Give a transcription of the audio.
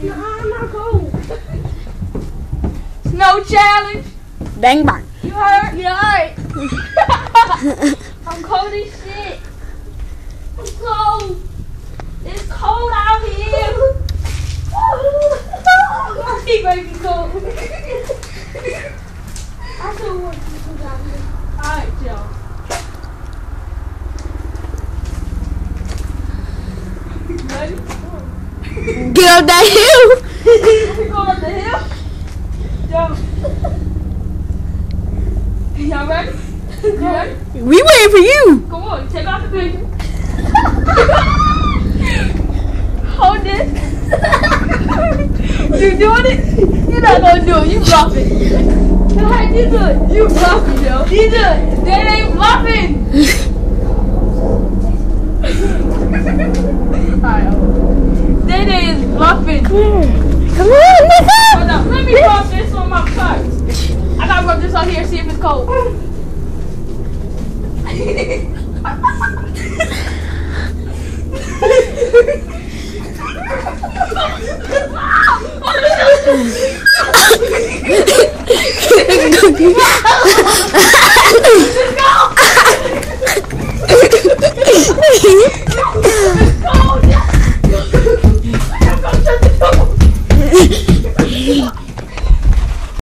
Nah, I'm not cold. Snow challenge. Bang bang. You heard? Yeah, alright. I'm cold as shit. I'm cold. It's cold out here. He might be cold. I still want to go down here. Alright, y'all. Ready? Get up that hill. We going up the hill? Jump. Y'all ready? You ready? We waiting for you. Come on, take off the picture. Hold this. You doing it? You're not gonna do it. You bluffing. Go ahead, you do it. You bluffing, yo. You do it. That ain't bluffing. Alright. That is bluffing. Come on, nigga. Hold up. Let me rub this on my car. I gotta rub this on here, see if it's cold. Let's go.